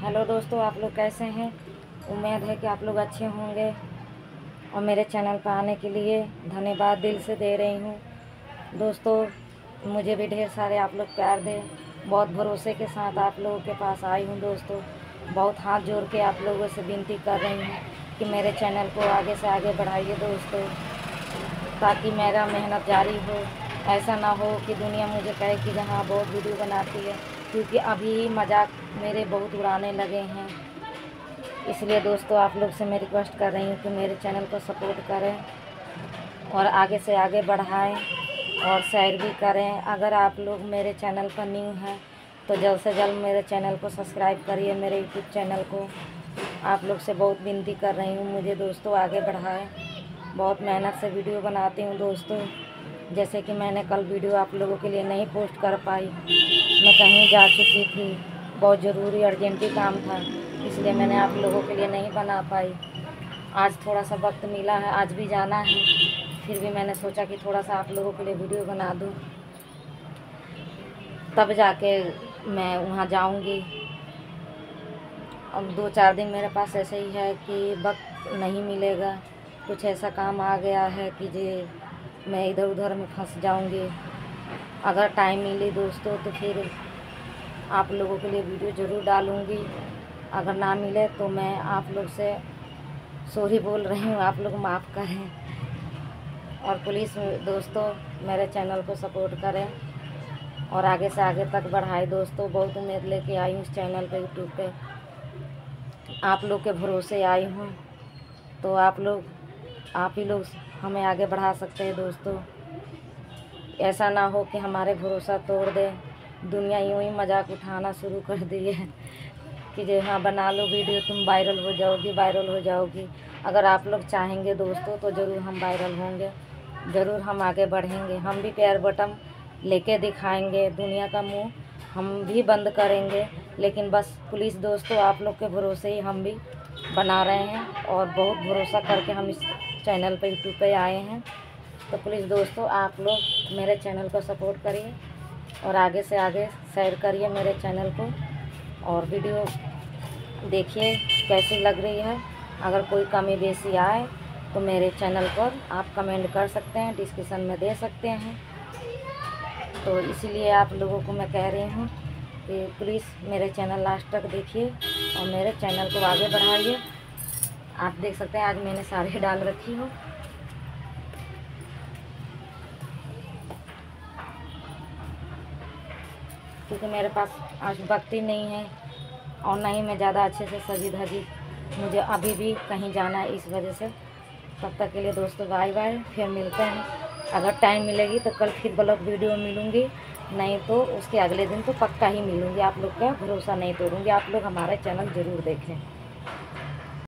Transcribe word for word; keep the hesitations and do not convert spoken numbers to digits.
Hello दोस्तों, आप लोग कैसे हैं। उम्मीद है कि आप लोग अच्छे होंगे और मेरे चैनल पर आने के लिए धन्यवाद दिल से दे रही हूँ। दोस्तों मुझे भी ढेर सारे आप लोग प्यार दें। बहुत भरोसे के साथ आप लोगों के पास आई हूँ दोस्तों। बहुत हाथ जोड़ के आप लोगों से विनती कर रही हूँ कि मेरे चैनल को आगे से आगे बढ़ाइए दोस्तों, ताकि मेरा मेहनत जारी हो। ऐसा ना हो कि दुनिया मुझे कहे कि हाँ बहुत वीडियो बनाती है, क्योंकि अभी मजाक मेरे बहुत उड़ाने लगे हैं। इसलिए दोस्तों आप लोग से मैं रिक्वेस्ट कर रही हूँ कि मेरे चैनल को सपोर्ट करें और आगे से आगे बढ़ाएं और शेयर भी करें। अगर आप लोग मेरे चैनल पर न्यू हैं तो जल्द से जल्द मेरे चैनल को सब्सक्राइब करिए। मेरे यूट्यूब चैनल को आप लोग से बहुत विनती कर रही हूँ, मुझे दोस्तों आगे बढ़ाएं। बहुत मेहनत से वीडियो बनाती हूँ दोस्तों। जैसे कि मैंने कल वीडियो आप लोगों के लिए नहीं पोस्ट कर पाई, मैं कहीं जा चुकी थी, बहुत ज़रूरी अर्जेंटी काम था, इसलिए मैंने आप लोगों के लिए नहीं बना पाई। आज थोड़ा सा वक्त मिला है, आज भी जाना है, फिर भी मैंने सोचा कि थोड़ा सा आप लोगों के लिए वीडियो बना दूं, तब जाके मैं वहां जाऊंगी। अब दो चार दिन मेरे पास ऐसे ही है कि वक्त नहीं मिलेगा, कुछ ऐसा काम आ गया है कि जे मैं इधर उधर में फंस जाऊंगी। अगर टाइम मिली दोस्तों तो फिर आप लोगों के लिए वीडियो ज़रूर डालूंगी। अगर ना मिले तो मैं आप लोग से सॉरी बोल रही हूँ, आप लोग माफ़ करें। और प्लीज़ दोस्तों मेरे चैनल को सपोर्ट करें और आगे से आगे तक बढ़ाए दोस्तों। बहुत उम्मीद लेके आई हूँ इस चैनल पे, यूट्यूब पे आप लोग के भरोसे आई हूँ, तो आप लोग आप ही लोग हमें आगे बढ़ा सकते हैं दोस्तों। ऐसा ना हो कि हमारे भरोसा तोड़ दे, दुनिया यूँ ही मजाक उठाना शुरू कर दी है कि जो हाँ बना लो वीडियो, तुम वायरल हो जाओगी वायरल हो जाओगी। अगर आप लोग चाहेंगे दोस्तों तो ज़रूर हम वायरल होंगे, ज़रूर हम आगे बढ़ेंगे। हम भी प्यार बटन लेके दिखाएंगे, दुनिया का मुंह हम भी बंद करेंगे। लेकिन बस पुलिस दोस्तों आप लोग के भरोसे ही हम भी बना रहे हैं और बहुत भरोसा करके हम इस चैनल पे यूट्यूब पे आए हैं। तो प्लीज़ दोस्तों आप लोग मेरे चैनल को सपोर्ट करिए और आगे से आगे शेयर करिए मेरे चैनल को, और वीडियो देखिए कैसी लग रही है। अगर कोई कमी बेसी आए तो मेरे चैनल पर आप कमेंट कर सकते हैं, डिस्क्रिप्शन में दे सकते हैं। तो इसीलिए आप लोगों को मैं कह रही हूँ कि प्लीज़ मेरे चैनल लास्ट तक देखिए और मेरे चैनल को आगे बढ़ाइए। आप देख सकते हैं आज मैंने साड़ी डाल रखी हूँ, क्योंकि मेरे पास आज वक्त ही नहीं है और ना ही मैं ज़्यादा अच्छे से सजी धजी, मुझे अभी भी कहीं जाना है इस वजह से। तब तक के लिए दोस्तों बाय बाय, फिर मिलते हैं। अगर टाइम मिलेगी तो कल फिर ब्लॉग वीडियो मिलूँगी, नहीं तो उसके अगले दिन तो पक्का ही मिलूँगी। आप लोग का भरोसा नहीं तोड़ूँगी, आप लोग हमारा चैनल ज़रूर देखें।